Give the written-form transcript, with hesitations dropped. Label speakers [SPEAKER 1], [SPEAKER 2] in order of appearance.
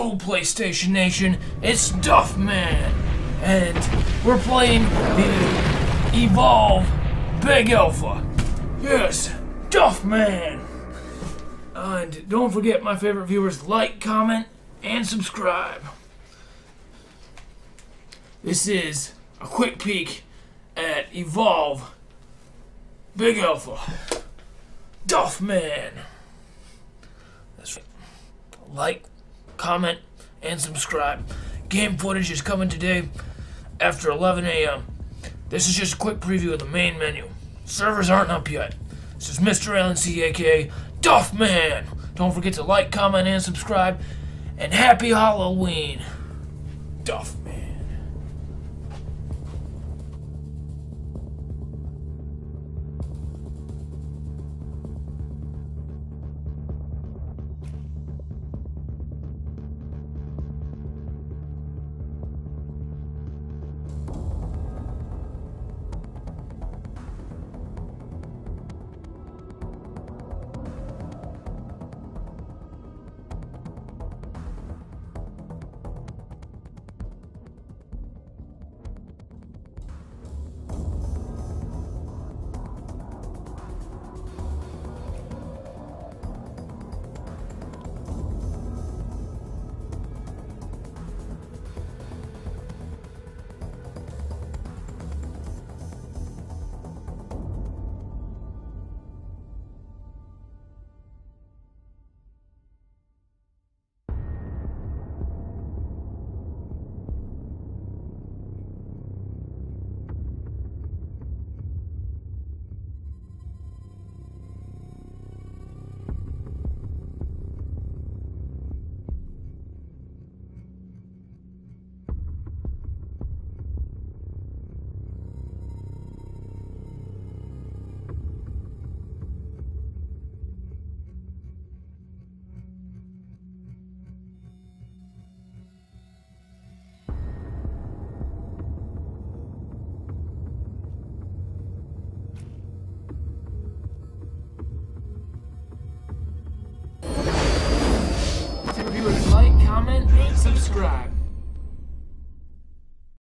[SPEAKER 1] Hello, PlayStation Nation, it's Duff Man, and we're playing the Evolve Big Alpha. Yes, Duff Man. And don't forget, my favorite viewers, like, comment, and subscribe. This is a quick peek at Evolve Big Alpha. Duff Man. That's right. Like, comment, and subscribe. Game footage is coming today after 11 a.m. This is just a quick preview of the main menu. Servers aren't up yet. This is Mr. LNC, aka Duff Man. Don't forget to like, comment, and subscribe. And happy Halloween, Duff Man. Like, comment, and subscribe.